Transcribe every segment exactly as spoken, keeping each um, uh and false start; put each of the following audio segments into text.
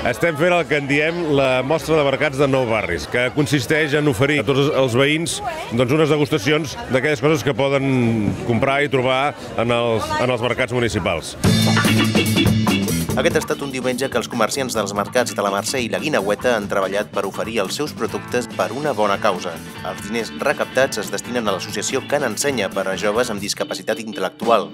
Estem fent el que en diem la mostra de mercats de Nou Barris, que consisteix en oferir a tots els veïns doncs, unes degustacions d'aquelles coses que poden comprar i trobar en els, en els mercats municipals. Aquest ha estat un diumenge que els comerciants dels mercats de la Mercè i la Guineueta han treballat per oferir els seus productes per una bona causa. Els diners recaptats es destinen a l'associació Can Ensenya per a joves amb discapacitat intel·lectual.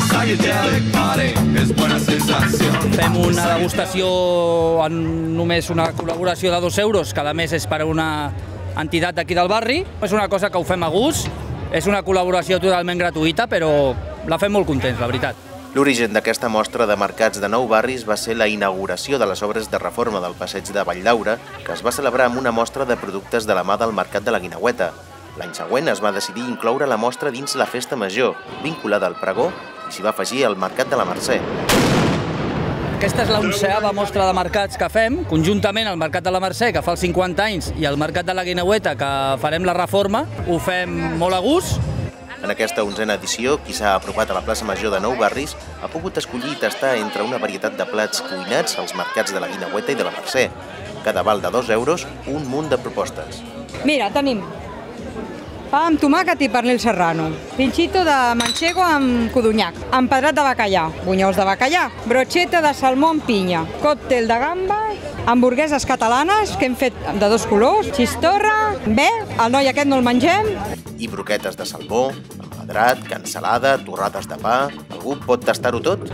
Fem una degustació en només una col·laboració de dos euros, cada mes és per a una entitat d'aquí del barri. És una cosa que ho fem a gust, és una col·laboració totalment gratuïta, però la fem molt contents, la veritat. L'origen d'aquesta mostra de mercats de Nou Barris va ser la inauguració de les obres de reforma del passeig de Valldaura, que es va celebrar amb una mostra de productes de la mà del Mercat de la Guineueta. L'any següent es va decidir incloure la mostra dins la Festa Major, vinculada al pregó, i s'hi va afegir el Mercat de la Mercè. Aquesta és l'onzeava mostra de mercats que fem, conjuntament al Mercat de la Mercè, que fa els cinquanta anys, i al Mercat de la Guineueta, que farem la reforma. Ho fem molt a gust. En aquesta onzena edició, qui s'ha apropat a la plaça Major de Nou Barris ha pogut escollir i tastar entre una varietat de plats cuinats als mercats de la Guineueta i de la Mercè. Cada val de dos euros, un munt de propostes. Mira, tenim pa amb tomàquet i pernil serrano, pinxito de manchego amb codonyac, empedrat de bacallà, bunyols de bacallà, brocheta de salmó amb pinya, còctel de gamba, hamburgueses catalanes que hem fet de dos colors, xistorra, bé, el noi aquest no el mengem. I broquetes de salmó, empedrat, cansalada, torrades de pa... Algú pot tastar-ho tot?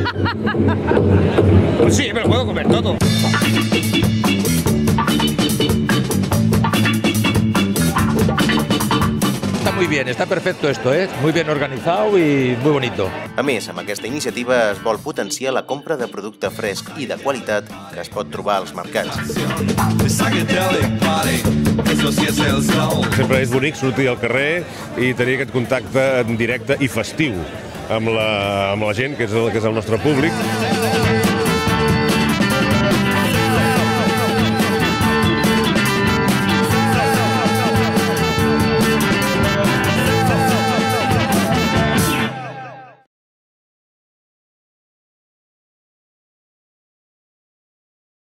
Sí, me lo puedo comer todo. Está muy bien, está perfecto esto, ¿eh? Muy bien organizado y muy bonito. A més, amb aquesta iniciativa es vol potenciar la compra de producte fresc i de qualitat que es pot trobar als mercats. Sempre és bonic sortir al carrer i tenir aquest contacte en directe i festiu amb la, amb la gent, que és el, que és el nostre públic.